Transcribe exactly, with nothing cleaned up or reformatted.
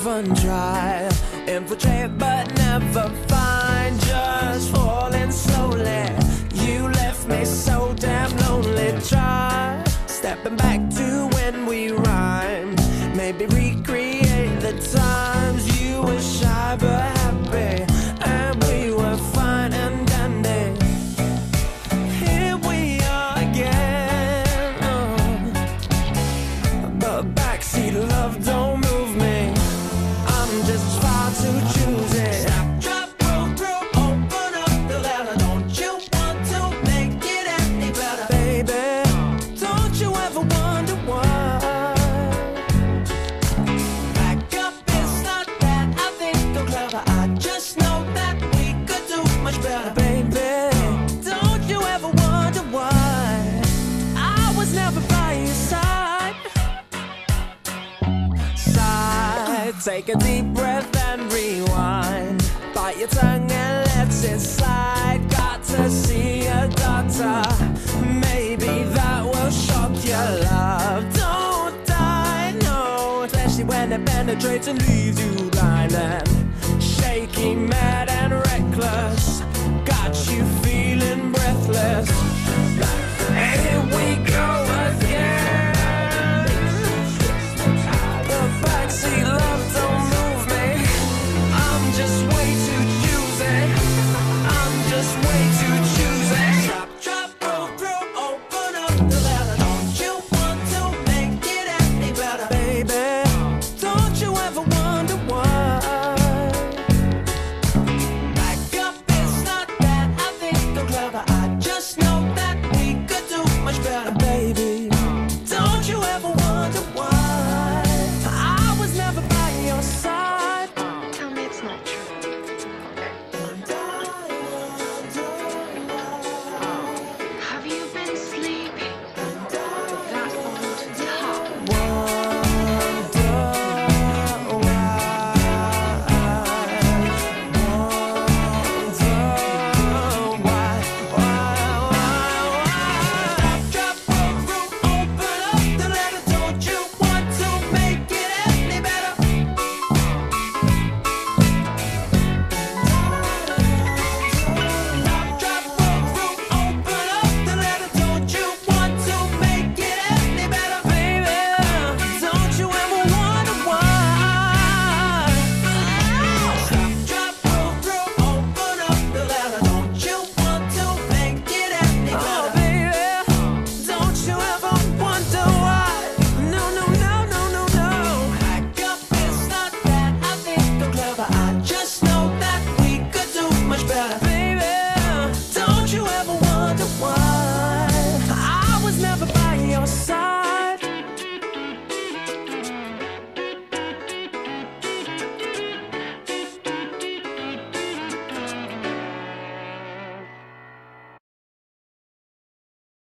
even try. Infiltrate but never find. Just falling slowly. You left me so damn lonely. Try stepping back to when we rhymed. Maybe recreate the times you were shy but happy, and we were fine and dandy. Here we are again, oh. But backseat love don't move me. I'm just far too choosy. Stop, drop, roll through, open up the letter. Don't you want to make it any better? Baby, don't you ever wonder why? Back up, it's not that I think I'm clever. I just know that we could do much better. Baby, don't you ever wonder why I was never by your side? Side, take a deep breath and rewind. Bite your tongue and let it slide. Got to see a doctor. Maybe that will shock your love. Don't die, no. Especially when it penetrates and leaves you blind and shaky, mad and reckless. Got you feeling breathless. Here we go again. The backseat love don't move me. I'm just way too